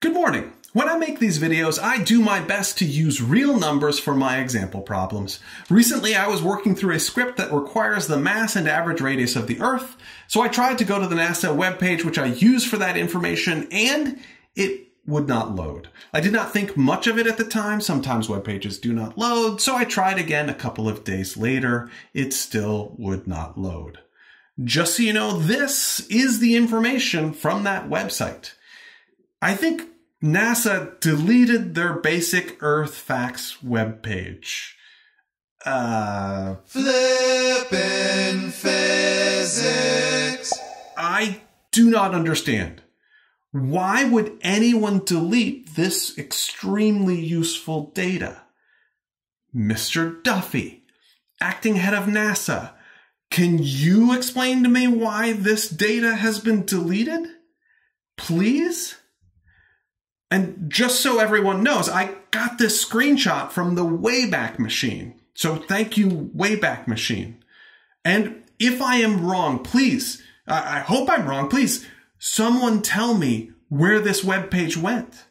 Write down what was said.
Good morning. When I make these videos, I do my best to use real numbers for my example problems. Recently, I was working through a script that requires the mass and average radius of the Earth, so I tried to go to the NASA webpage, which I use for that information, and it would not load. I did not think much of it at the time. Sometimes web pages do not load, so I tried again a couple of days later. It still would not load. Just so you know, this is the information from that website. I think NASA deleted their basic Earth facts webpage. Flippin' physics. I do not understand. Why would anyone delete this extremely useful data? Mr. Duffy, acting head of NASA, can you explain to me why this data has been deleted? Please? And just so everyone knows, I got this screenshot from the Wayback Machine. So thank you, Wayback Machine. And if I am wrong, please, I hope I'm wrong, please, someone tell me where this web page went.